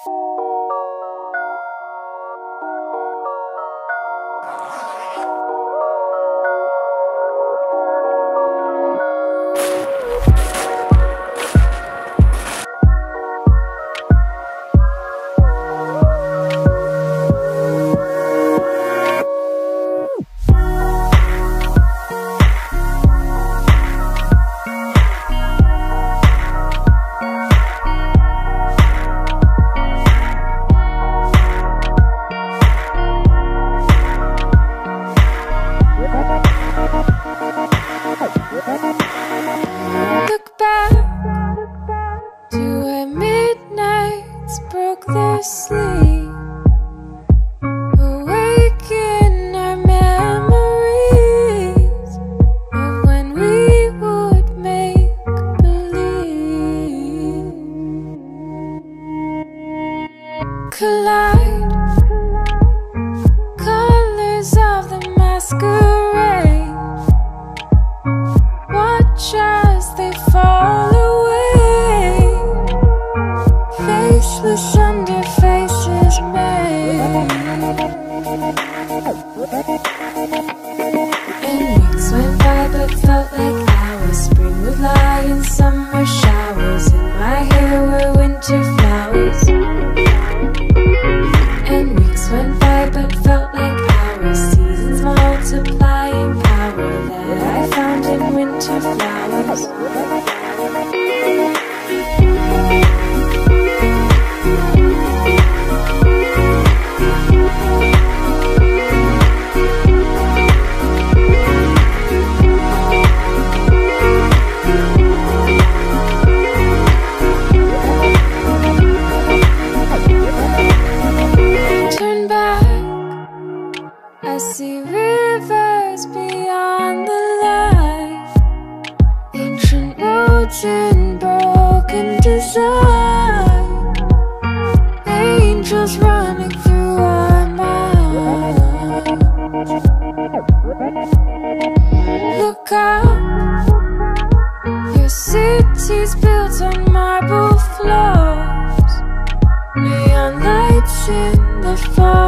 Look back to when midnights broke their sleep, awaken our memories of when we would make believe. Collide, colors of the masquerade. Watch as they fall away, faceless under faces made. And weeks went by but felt like hours. Spring would lie in summer showers. In my hair were winter flowers. And weeks went by but felt like hours. Seasons multiplying power that I found in winter flowers. Turn back, I see rivers beyond the light, ancient roads in broken design, angels running through our minds. Look up, your city's built on marble floors, neon lights in the fog.